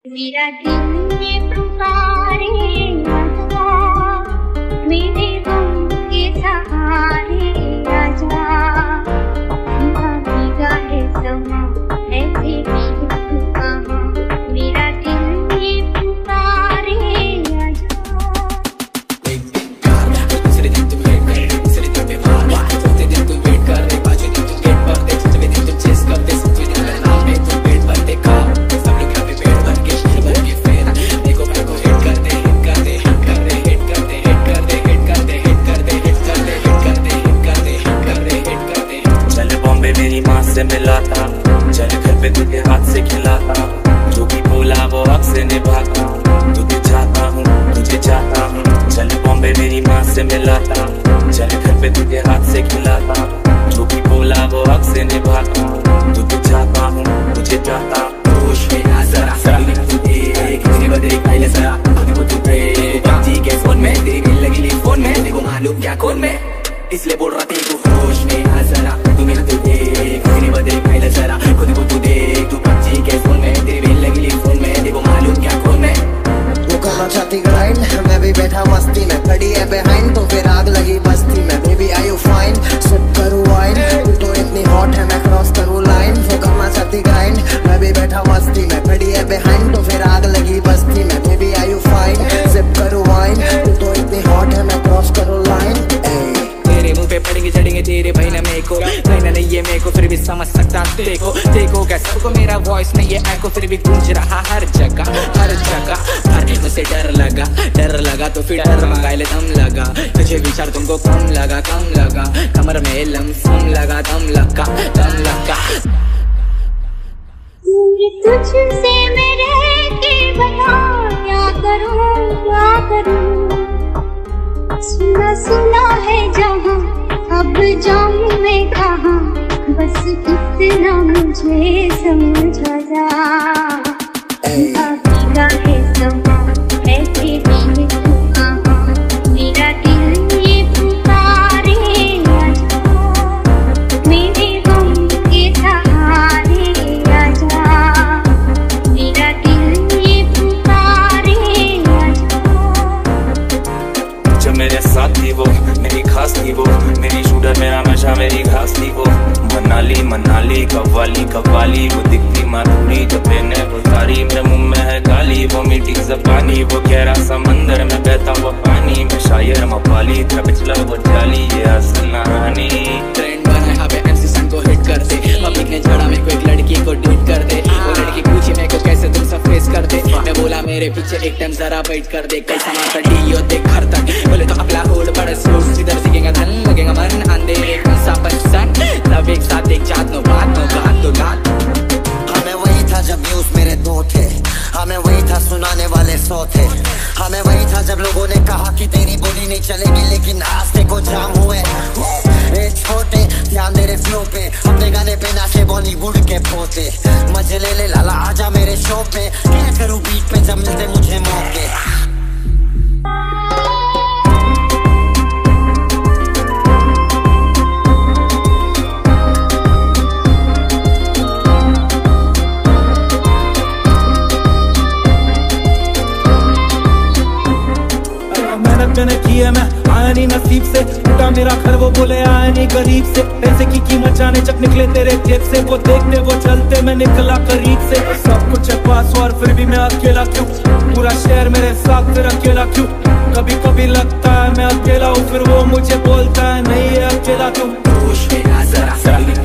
मेरा दिल ये पुकारे आजा, मेरे गम के सहारे आजा। भीगा है समा ऐसे भी तू कहाँ, मेरा दिल ये पुकारे आजा। दूसरे दिन तू वेट कर, दूसरे दिन पे भागा, चौथे दिन तू वेट कर दे, पांचवें दिन तू वेट कर दे, छठवें दिन तू चेस कर दे, सातवें दिन मेरे नाम पे तू वेट भर दे। खा सब लोग यहाँ पे वेट भर के फिर भर के फिर देखो मेरे को हिट कर दे, हिट कर दे, हिट कर दे, हिट कर दे, हिट कर दे, हिट कर दे, हिट कर दे, हिट कर दे, हिट कर दे, हिट कर दे, हिट कर दे, हिट कर दे। चल बॉम्बे मेरी माँ से मिला था, चल घर पे तुझे हाथ से खिलाता, जो भी बोला वो हक से निभाता, तुझे चाहता हूँ, तुझे चाहता हूँ। चल बॉम्बे मेरी माँ से मिला था, चल घर पे तुझे हाथ से खिलाता, जो भी बोला वो हक से निभाता, तुझे चाहता हूँ, तुझे चाहता हूँ। होश में आ जरा तू देख, किसी बदले पहले जरा खुद को तू ब्रेक, पबजी के फोन में तेरी बिल लगी ली फोन में, देखो मालूम क्या कौन में, इसलिए बोल रहा तेरे को। होश में आ जरा तू मेरा तू देख, किसी बदले पहले जरा खुद को तू देख, तू पबजी के फोन में तेरी बिल लगी ली फोन में, देखो मालूम क्या कौन में। वो करना चाहती ग्राइंड, मैं भी बैठा मस्ती में, खड़ी है बिहाइंड तो फिर आग लगी बस्ती में। Baby I you fine, sip करूँ वाइन, तू तो इतनी हॉट है मैं क्रॉस करूँ लाइन। वो करना चाहती ग्राइंड, मैं भी बैठा मस्ती में, खड़ी है बिहाइंड तो फिर आग लगी बस्ती में। Baby I you fine, sip करूँ वाइन, तू तो इतनी हॉट है मैं क्रॉस करूँ लाइन। तेरे मुंह पे पड़ेंगे चढ़ेंगे तेरे भाई ना मेरे को, भाई नहीं ये मेरे को फिर भी समझ सकता देखो, देखो क्या सबको मेरा वॉइस नहीं है एको, फिर भी गूंज रहा हर जगह हर जगह। अरे मुझसे डर लगा तो फिर डर मंगा ले दम लगा, तुझे विचार तुमको कम लगा कमर में लमसम लगा दम लगा दम लगा। तुझसे मैं रह के बता क्या करूं, सुना सुना है जहां, अब जाऊं मैं कहां, बस इतना मुझे समझा जा। भीगा है समा ऐसे भी तू कहाँ, मेरा दिल ये पुकारे आजा, मेरे गम के सहारे आजा। मेरा दिल ये पुकारे आजा। जो मेरे साथ थी वो मेरी खास थी, वो मेरी शूटर मेरा नशा मेरी घास थी। वो मनाली कव्वाली वो दिखती माधुरी, जब मैंने उतारी मेरे मुंह में है गाली। वो मीठी ज़बानी, वो गहरा समंदर में बहता हुआ पानी, मैं शायर मवाली था पिछला वो जाली, ये असल कहानी। ट्रेंड बना यहाँ पे एमसी सन को हिट कर दे, पब्लिक ने झगड़ा में कोई लड़की को डेट कर दे, वो लड़की पूछी मेरे को कैसे तुम सब फेस कर दे, मैं बोला मेरे पीछे एक टाइम जरा वेट कर दे। कैसा मारता डीओ देख घर तक, बोले तो अगला ओल्ड बड़ा स्लोट, सीधर सीखेगा धन लगेगा मन, अंधेरे कौन सा पंचसन, सब एक साथ एक जात नो बात तो गात। हमें वही था जब न्यूज मेरे दो थे, हमें वही था सुनाने वाले 100 थे, हमें वही था जब लोगों ने कहा कि तेरी बॉडी नहीं चलेगी, लेकिन रास्ते को जाम हुए ए छोटे। ध्यान दे रे फ्लो पे, अपने गाने पे नाचे बॉलीवुड के पोते, मजे ले लाला आजा मेरे शो पे, क्या करूँ बीट पे जब मिलते मुझे मौके। मैंने की है, मैं आया नहीं नसीब से, टूटा मेरा घर वो बोले आया नहीं गरीब से, पैसे की कीमत जाने जब निकले तेरे जेब से, वो देखते वो चलते मैं निकला करीब से। सब कुछ है पास और फिर भी मैं अकेला क्यों, पूरा शहर मेरे साथ फिर अकेला क्यों, कभी कभी लगता है मैं अकेला हूँ, फिर वो मुझे बोलता है नहीं है अकेला क्यों। होश में आ जरा